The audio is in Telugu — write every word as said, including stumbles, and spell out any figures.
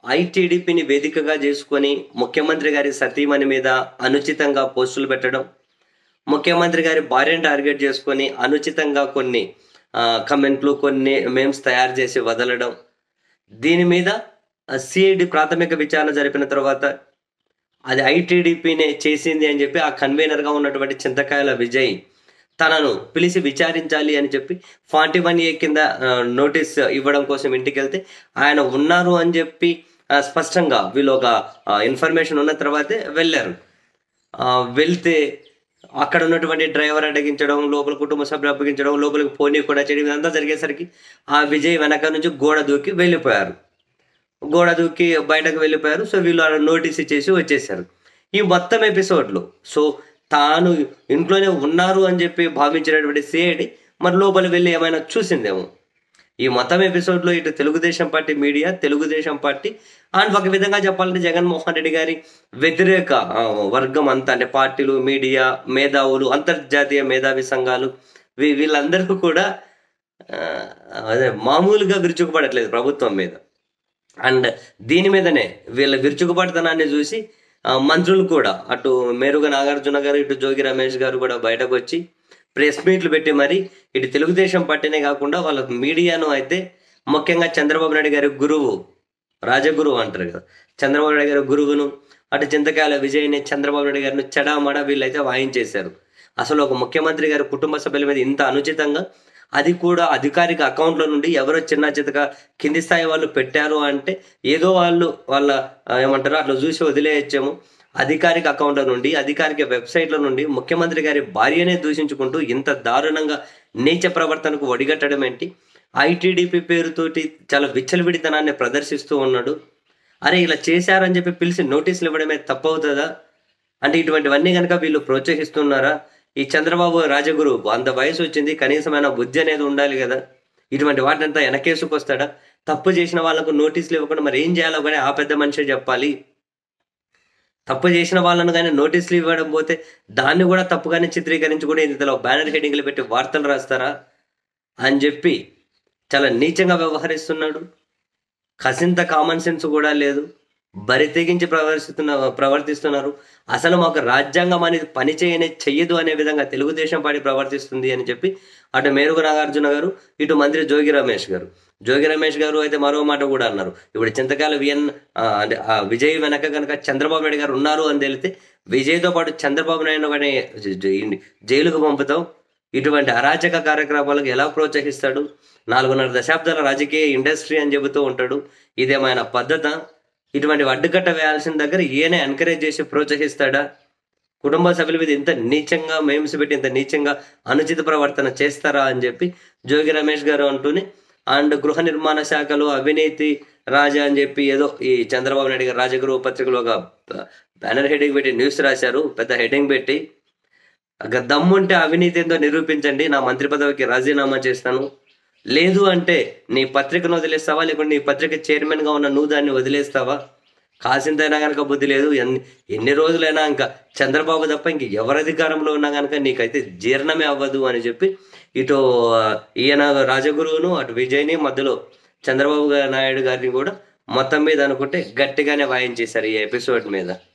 ఐటీడీపీని వేదికగా చేసుకొని ముఖ్యమంత్రి గారి సతీమణి మీద అనుచితంగా పోస్టులు పెట్టడం, ముఖ్యమంత్రి గారి భార్యను టార్గెట్ చేసుకొని అనుచితంగా కొన్ని కమెంట్లు కొన్ని మేమ్స్ తయారు చేసి వదలడం, దీని మీద సిఐడి ప్రాథమిక విచారణ జరిపిన తర్వాత అది ఐటీడీపీనే చేసింది అని చెప్పి ఆ కన్వీనర్గా ఉన్నటువంటి చింతకాయల విజయ్ తనను పిలిచి విచారించాలి అని చెప్పి ఫార్టీ వన్ ఏ కింద నోటీస్ ఇవ్వడం కోసం ఇంటికి వెళ్తే ఆయన ఉన్నారు అని చెప్పి స్పష్టంగా వీళ్ళు ఒక ఇన్ఫర్మేషన్ ఉన్న తర్వాతే వెళ్ళారు. వెళ్తే అక్కడ ఉన్నటువంటి డ్రైవర్ అడ్డగించడం, లోపల కుటుంబ సభ్యులు అప్పగించడం, లోపలికి పోనీ కూడా చేయడం, ఇదంతా జరిగేసరికి ఆ విజయ్ వెనక నుంచి గోడ దూకి వెళ్ళిపోయారు. గోడ దూకి బయటకు వెళ్ళిపోయారు. సో వీళ్ళు నోటీస్ ఇచ్చేసి వచ్చేసారు. ఈ మొత్తం ఎపిసోడ్లో సో తాను ఇంట్లోనే ఉన్నారు అని చెప్పి భావించినటువంటి సిఐడి మరి లోపలి వెళ్ళి ఏమైనా చూసిందేమో. ఈ మొత్తం ఎపిసోడ్లో ఇటు Telugu Desam party media, Telugu Desam party and ఒక విధంగా చెప్పాలంటే జగన్మోహన్ రెడ్డి గారి వ్యతిరేక వర్గం అంతా, అంటే పార్టీలు, మీడియా, మేధావులు, అంతర్జాతీయ మేధావి సంఘాలు, వీ వీళ్ళందరూ కూడా అదే మామూలుగా విరుచుకుపడట్లేదు ప్రభుత్వం మీద. అండ్ దీని మీదనే వీళ్ళ విరుచుకుపడతనాన్ని చూసి మంత్రులు కూడా, అటు మేరుగ నాగార్జున గారు, ఇటు జోగి రమేష్ గారు కూడా బయటకు వచ్చి ప్రెస్ మీట్లు పెట్టి మరి ఇటు తెలుగుదేశం పార్టీనే కాకుండా వాళ్ళ మీడియాను అయితే ముఖ్యంగా చంద్రబాబు నాయుడు గారి గురువు, రాజగురువు అంటారు కదా, చంద్రబాబు నాయుడు గారి గురువును, అటు చింతకాయల విజయ్ని, చంద్రబాబు నాయుడు గారిని చెడామడా వీళ్ళైతే వాయించేశారు. అసలు ఒక ముఖ్యమంత్రి గారి కుటుంబ సభ్యుల మీద ఇంత అనుచితంగా, అది కూడా అధికారిక అకౌంట్లో నుండి ఎవరో చిన్న చితక కింది స్థాయి వాళ్ళు పెట్టారు అంటే ఏదో వాళ్ళు వాళ్ళ ఏమంటారు అట్లా చూసి వదిలేయచ్చాము. అధికారిక అకౌంట్ల నుండి, అధికారిక వెబ్సైట్ల నుండి ముఖ్యమంత్రి గారి భార్యనే దూషించుకుంటూ ఇంత దారుణంగా నీచ ప్రవర్తనకు ఒడిగట్టడం ఏంటి? ఐటీడీపీ పేరుతోటి చాలా విచ్చలవిడితనాన్ని ప్రదర్శిస్తూ ఉన్నాడు. అరే ఇలా చేశారని చెప్పి పిలిచి నోటీసులు ఇవ్వడమే తప్పవుతుందా? అంటే ఇటువంటివన్నీ కనుక వీళ్ళు ప్రోత్సహిస్తున్నారా? ఈ చంద్రబాబు రాజగురు అంత వయసు వచ్చింది, కనీసమైన బుద్ధి అనేది ఉండాలి కదా. ఇటువంటి వాటినంతా వెనకేసుకొస్తాడా? తప్పు చేసిన వాళ్ళకు నోటీసులు ఇవ్వకుండా మరి ఏం చేయాలో కానీ ఆ పెద్ద మనిషి చెప్పాలి. తప్పు చేసిన వాళ్ళను కానీ నోటీసులు ఇవ్వడం పోతే దాన్ని కూడా తప్పుగానే చిత్రీకరించి కూడా ఇంతలో బ్యానర్ హెడ్డింగ్లు పెట్టి వార్తలు రాస్తారా అని చెప్పి చాలా నీచంగా వ్యవహరిస్తున్నాడు. కసింత కామన్ సెన్స్ కూడా లేదు. బరి తెగించి ప్రవర్తిస్తున్న ప్రవర్తిస్తున్నారు అసలు మాకు రాజ్యాంగం అనేది పని చేయనే చెయ్యదు అనే విధంగా తెలుగుదేశం పార్టీ ప్రవర్తిస్తుంది అని చెప్పి అటు మేరుగు నాగార్జున గారు, ఇటు మంత్రి జోగి రమేష్ గారు జోగి రమేష్ గారు అయితే మరో మాట కూడా అన్నారు. ఇప్పుడు చింతకాయల విఎన్ అంటే ఆ విజయ్ వెనక కనుక చంద్రబాబు నాయుడు గారు ఉన్నారు అని తెలిస్తే విజయ్తో పాటు చంద్రబాబు నాయుడు కానీ జైలుకు పంపుతాం. ఇటువంటి అరాచక కార్యక్రమాలకు ఎలా ప్రోత్సహిస్తాడు? నాలుగున్నర దశాబ్దాల రాజకీయ ఇండస్ట్రీ అని చెబుతూ ఉంటాడు. ఇదేమైనా పద్ధత? ఇటువంటి అడ్డుకట్ట వేయాల్సిన దగ్గర ఈయనే ఎంకరేజ్ చేసి ప్రోత్సహిస్తాడా? కుటుంబ సభ్యుల మీద ఇంత నీచంగా మేమ్స్ పెట్టి ఇంత నీచంగా అనుచిత ప్రవర్తన చేస్తారా అని చెప్పి జోగి రమేష్ గారు అంటూనే, అండ్ గృహ నిర్మాణ శాఖలో అవినీతి రాజా అని చెప్పి ఏదో ఈ చంద్రబాబు నాయుడు గారు రాజగృహ పత్రికలో ఒక బ్యానర్ హెడ్డింగ్ పెట్టి న్యూస్ రాశారు, పెద్ద హెడ్డింగ్ పెట్టి, దమ్ముంటే అవినీతి ఏందో నిరూపించండి, నా మంత్రి పదవికి రాజీనామా చేస్తాను, లేదు అంటే నీ పత్రికను వదిలేస్తావా, లేకుంటే నీ పత్రిక చైర్మన్గా ఉన్న నువ్వు దాన్ని వదిలేస్తావా? కాసింతైనా కనుక బుద్ధి లేదు. ఎన్ని ఎన్ని రోజులైనా ఇంకా చంద్రబాబు తప్ప ఇంక ఎవరి అధికారంలో ఉన్నా కనుక నీకైతే జీర్ణమే అవ్వదు అని చెప్పి ఇటు ఈయన రాజగురువును, అటు విజయ్ని, మధ్యలో చంద్రబాబు నాయుడు గారిని కూడా మొత్తం మీద అనుకుంటే గట్టిగానే వాయించేశారు ఈ ఎపిసోడ్ మీద.